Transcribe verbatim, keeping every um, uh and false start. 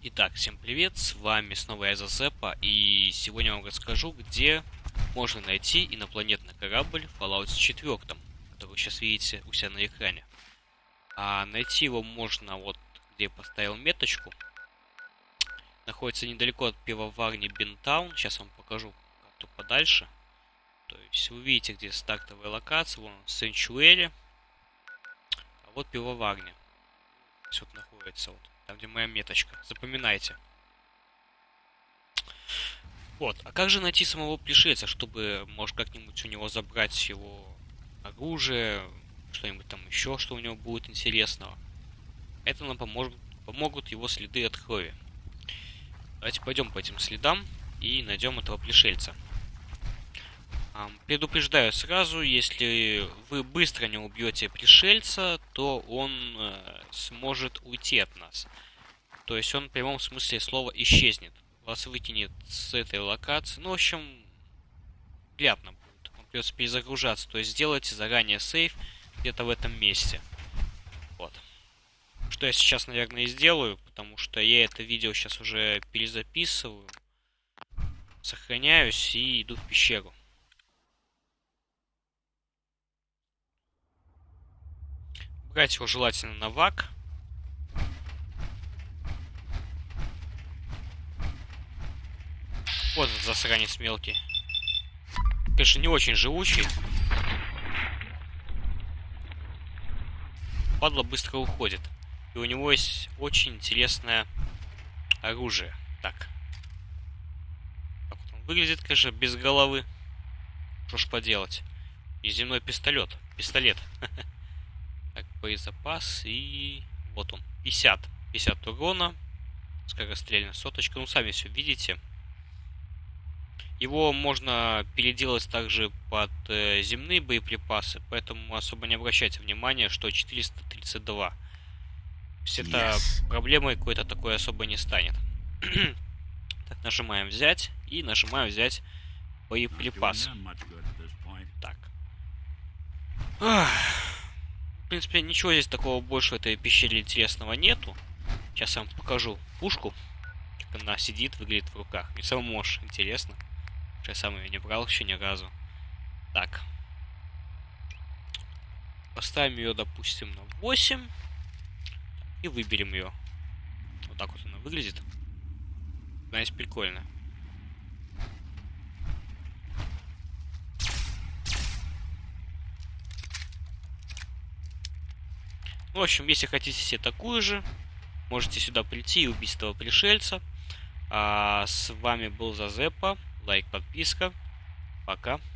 Итак, всем привет, с вами снова я, Зазепа, и сегодня я вам расскажу, где можно найти инопланетный корабль в Fallout четыре, который вы сейчас видите у себя на экране. А найти его можно вот, где я поставил меточку. Находится недалеко от пивоварни Бинтаун, сейчас вам покажу карту подальше. То есть вы видите, где стартовая локация, вон Сенчуэри, а вот пивоварня. Здесь вот находится вот. Там, где моя меточка. Запоминайте. Вот. А как же найти самого пришельца, чтобы, может, как-нибудь у него забрать его оружие, что-нибудь там еще, что у него будет интересного? Это нам поможет, помогут его следы от крови. Давайте пойдем по этим следам и найдем этого пришельца. Предупреждаю сразу, если вы быстро не убьете пришельца, то он э, сможет уйти от нас. То есть он в прямом смысле слова исчезнет. Вас выкинет с этой локации. Ну, в общем, приятно будет. Вам придется перезагружаться. То есть сделайте заранее сейв где-то в этом месте. Вот. Что я сейчас, наверное, и сделаю, потому что я это видео сейчас уже перезаписываю. Сохраняюсь и иду в пещеру. Брать его желательно на вак. Вот этот засранец мелкий. Конечно, не очень живучий. Падла быстро уходит. И у него есть очень интересное оружие. Так. Так вот он выглядит, конечно, без головы. Что ж поделать. И земной пистолет. Пистолет. Так, боезапас. И вот он. пятьдесят. пятьдесят урона. Скорострельная соточка. Ну, сами все видите. Его можно переделать также под э, земные боеприпасы, поэтому особо не обращайте внимания, что четыреста тридцать два. То есть это yes. Проблемой какой-то такой особо не станет. Так, нажимаем взять и нажимаем взять боеприпасы. Так. Ах. В принципе, ничего здесь такого больше в этой пещере интересного нету. Сейчас я вам покажу пушку, как она сидит, выглядит в руках. Мне самому аж интересно. Я сам ее не брал еще ни разу. Так. Поставим ее, допустим, на восемь. И выберем ее. Вот так вот она выглядит. Знаете, прикольно. Ну, в общем, если хотите себе такую же, можете сюда прийти и убить этого пришельца. А с вами был Зазепа. Лайк, подписка. Пока.